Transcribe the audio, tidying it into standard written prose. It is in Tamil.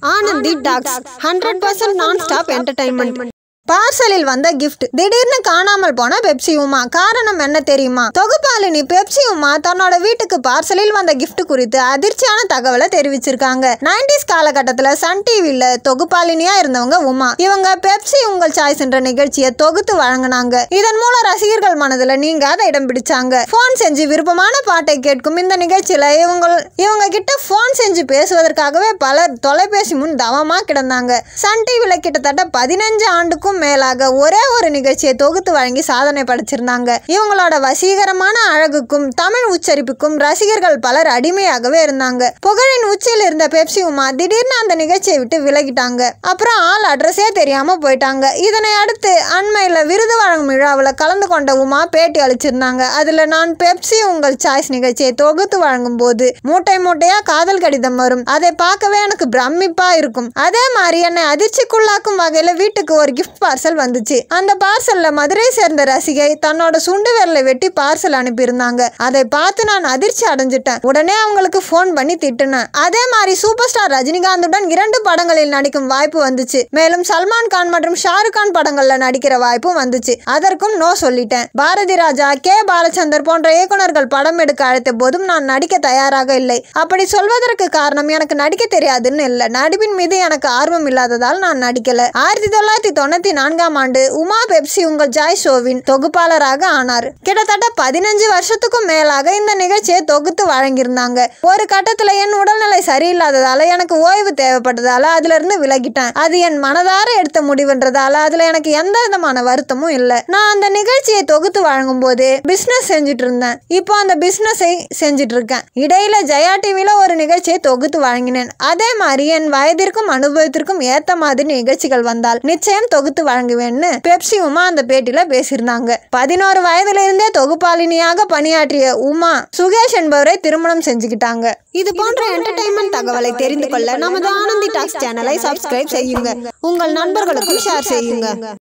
Anandhi tax 100% non-stop entertainment. பார்சலில் வந்த கிஃப்ட் திடீர்னு காணாமல் போன பெப்சி உமா. காரணம் என்ன தெரியுமா? தொகுப்பாளினி பெப்சி உமா தன்னோட வீட்டுக்கு பார்சலில் வந்த கிஃப்ட் குறித்து அதிர்ச்சியான தகவலை தெரிவிச்சிருக்காங்க. 90s காலகட்டத்தில் சன் டிவில தொகுப்பாளினியா இருந்தவங்க உமா. இவங்க பெப்சி உங்கள் சாய்ஸ் என்ற நிகழ்ச்சியை தொகுத்து வழங்கினாங்க. இதன் மூலம் ரசிகர்கள் மனதில் நீங்காத இடம் பிடிச்சாங்க. போன் செஞ்சு விருப்பமான பாட்டை கேட்கும் இந்த நிகழ்ச்சியில இவங்க கிட்ட போன் செஞ்சு பேசுவதற்காகவே பலர் தொலைபேசி முன் தவமா கிடந்தாங்க. சன் டிவில கிட்டத்தட்ட 15 ஆண்டுக்கும் மேலாக ஒரே ஒரு நிகழ்ச்சியை தொகுத்து வழங்கி சாதனை படைச்சிருந்தாங்க. இவங்களோட வசீகரமான அழகுக்கும் தமிழ் உச்சரிப்புக்கும் ரசிகர்கள் பலர் அடிமையாகவே இருந்தாங்க. புகழின் உச்சியில் இருந்த பெப்சி உமா திடீர்னு அந்த நிகழ்ச்சியை விட்டு விலகிட்டாங்க. அப்புறம் ஆள் அட்ரஸே தெரியாம போயிட்டாங்க. இதனை அடுத்து அண்மையில விருது வழங்கும் விழாவில் கலந்து கொண்ட உமா பேட்டி அளிச்சிருந்தாங்க. அதுல நான் பெப்சி உங்கள் சாய்ஸ் நிகழ்ச்சியை தொகுத்து வழங்கும் போது மூட்டை மூட்டையா காதல் கடிதம் வரும். அதை பார்க்கவே எனக்கு பிரமிப்பா இருக்கும். அதே மாதிரி என்னை அதிர்ச்சிக்குள்ளாக்கும் வகையில வீட்டுக்கு ஒரு கிஃப்ட் பார்சல் வந்துச்சு. அந்த பார்சல்ல மதுரை சேர்ந்த ரசிகை தன்னோட சுண்டு விரலை வெட்டி பார்சல் அனுப்பியிருந்தாங்க. அதை பார்த்து நான் அதிர்ச்சி அடைஞ்சிட்டேன். உடனே அவங்களுக்கு போன் பண்ணி திட்டினேன். அதே மாதிரி சூப்பர் ஸ்டார் ரஜினிகாந்துடன் 2 படங்களில் நடிக்கும் வாய்ப்பு வந்துச்சு. மேலும் சல்மான் கான் மற்றும் ஷாருக் கான் படங்கள்ல நடிக்கிற வாய்ப்பும் வந்துச்சு. அதற்கும் நோ சொல்லிட்டேன். பாரதி ராஜா, கே பாலச்சந்தர் போன்ற இயக்குநர்கள் படம் எடுக்க அழைத்த போதும் நான் நடிக்க தயாராக இல்லை. அப்படி சொல்வதற்கு காரணம் எனக்கு நடிக்க தெரியாதுன்னு இல்லை, நடிப்பின் மீது எனக்கு ஆர்வம் இல்லாததால் நான் நடிக்கல. 1994ஆம் ஆண்டு உமா பெப்சி உங்கள் ஜாய் ஷோவின் தொகுப்பாளராக ஆனார். கிட்டத்தட்ட 15 வருஷத்துக்கும் மேலாக இந்த நிகழ்ச்சியை தொகுத்து வழங்கியிருந்தாங்க. ஒரு கட்டத்துல என் உடல்நிலை சரியில்லாததால எனக்கு ஓய்வு தேவைப்பட்டதால அதுல இருந்து விலகிட்டேன். அது என் மனதார எடுத்த முடிவுன்றதால அதுல எனக்கு எந்த விதமான வருத்தமும் இல்லை. நான் அந்த நிகழ்ச்சியை தொகுத்து வழங்கும் போது பிசினஸ் செஞ்சுட்டு இருந்தேன். இப்போ அந்த பிசினஸை செஞ்சுட்டு இருக்கேன். இடையில ஜெயா டிவில ஒரு நிகழ்ச்சியை தொகுத்து வழங்கினேன். அதே மாதிரி என் வயதிற்கும் அனுபவத்திற்கும் ஏத்த மாதிரி நிகழ்ச்சிகள் வந்தால் நிச்சயம் தொகுத்து வழங்குவேன்னு பெப்சி உமா அந்த பேட்டியில பேசியிருந்தாங்க. 11 வயதுல இருந்தே தொகுப்பாளினியாக பணியாற்றிய உமா சுகேஷ் என்பவரை திருமணம் செஞ்சுக்கிட்டாங்க. இது போன்ற என்டர்டைன்மெண்ட் தகவலை தெரிந்து கொள்ள நமது ஆனந்தி டாக்ஸ் சேனலை சப்ஸ்கிரைப் செய்யுங்க. உங்கள் நண்பர்களுக்கும் ஷேர் செய்யுங்க.